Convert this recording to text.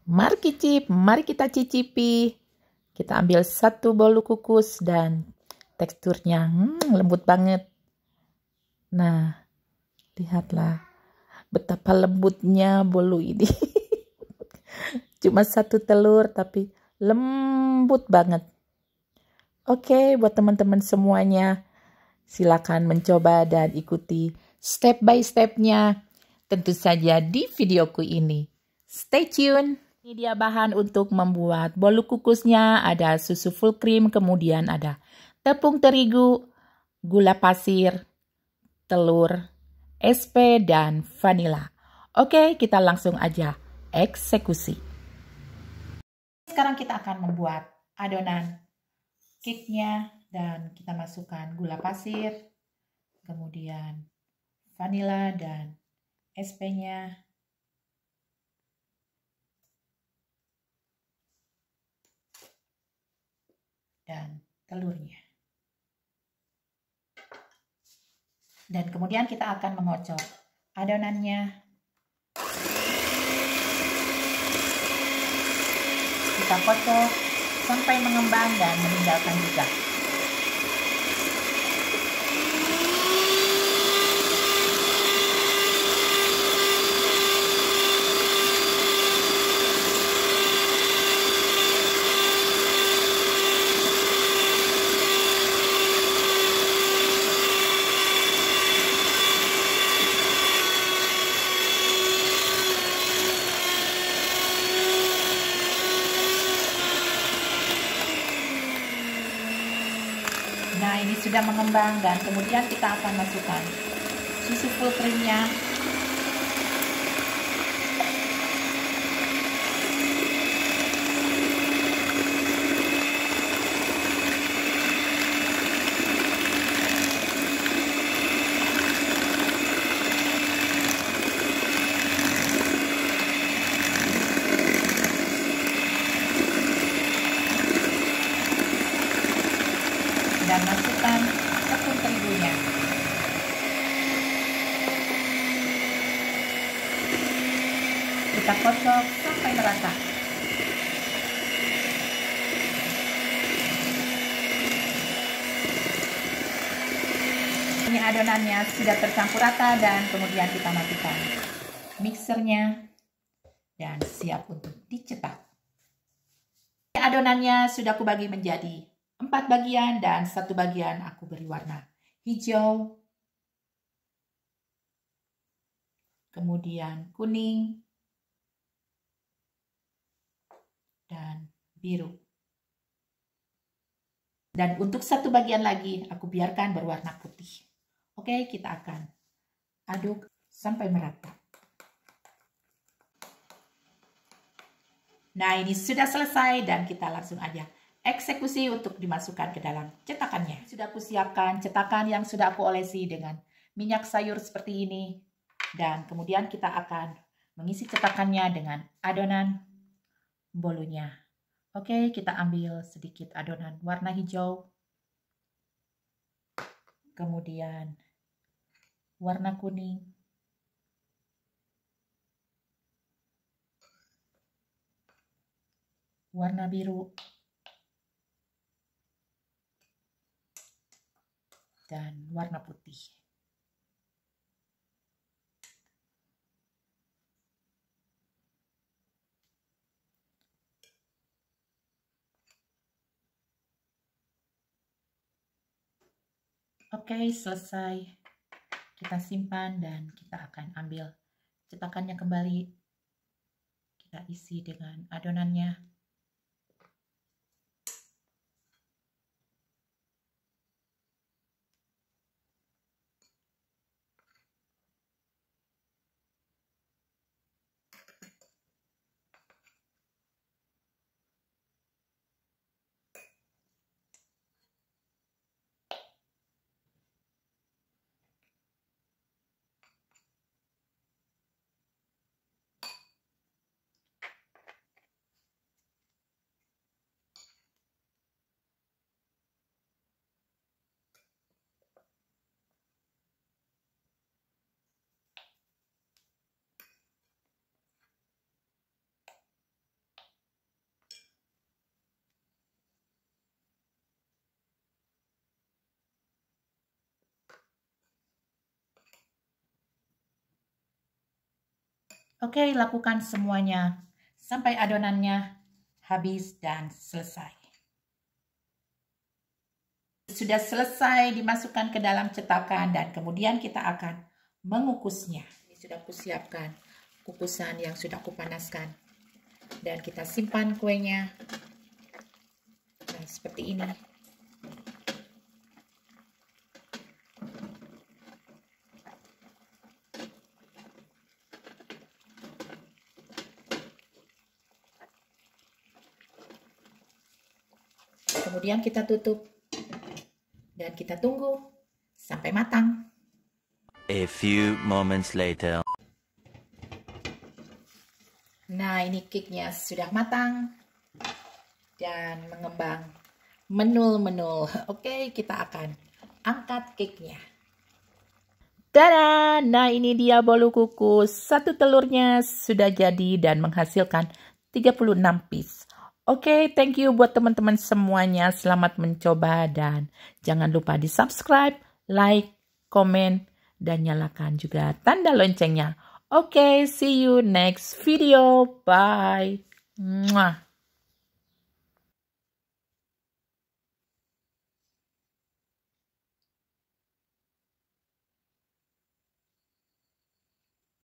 Mari kita cicipi. Kita ambil satu bolu kukus dan teksturnya lembut banget. Nah, lihatlah betapa lembutnya bolu ini. Cuma satu telur tapi lembut banget. Oke, buat teman-teman semuanya, silakan mencoba dan ikuti step by step-nya. Tentu saja di videoku ini. Stay tune. Ini dia bahan untuk membuat bolu kukusnya. Ada susu full cream, kemudian ada tepung terigu, gula pasir, telur, SP, dan vanila. Oke, kita langsung aja eksekusi. Sekarang kita akan membuat adonan cake-nya dan kita masukkan gula pasir, kemudian vanila dan SP-nya. Dan telurnya. Dan kemudian kita akan mengocok adonannya. Kita kocok sampai mengembang dan meninggalkan jejak. Nah, ini sudah mengembang dan kemudian kita akan masukkan susu full creamnya. Dan masukkan tepung terigunya. Kita kocok sampai merata. Ini adonannya sudah tercampur rata dan kemudian kita matikan mixernya dan siap untuk dicetak. Adonannya sudah aku bagi menjadi 4 bagian dan 1 bagian aku beri warna hijau, kemudian kuning, dan biru. Dan untuk 1 bagian lagi aku biarkan berwarna putih. Oke, kita akan aduk sampai merata. Nah, ini sudah selesai dan kita langsung aja eksekusi untuk dimasukkan ke dalam cetakannya. Sudah aku siapkan cetakan yang sudah aku olesi dengan minyak sayur seperti ini. Dan kemudian kita akan mengisi cetakannya dengan adonan bolunya. Oke, kita ambil sedikit adonan warna hijau. Kemudian warna kuning. Warna biru. Dan warna putih. Oke, selesai. Kita simpan dan kita akan ambil cetakannya kembali. Kita isi dengan adonannya. Oke, lakukan semuanya sampai adonannya habis dan selesai. Sudah selesai dimasukkan ke dalam cetakan dan kemudian kita akan mengukusnya. Ini sudah kusiapkan kukusan yang sudah kupanaskan. Dan kita simpan kuenya. Nah, seperti ini. Kemudian kita tutup. Dan kita tunggu sampai matang. A few moments later. Nah, ini cake-nya sudah matang dan mengembang menul-menul. Oke, kita akan angkat cake-nya. Tada! Nah, ini dia bolu kukus. Satu telurnya sudah jadi dan menghasilkan 36 piece. Oke, thank you buat teman-teman semuanya. Selamat mencoba dan jangan lupa di subscribe, like, komen, dan nyalakan juga tanda loncengnya. Oke, see you next video. Bye. Mwah.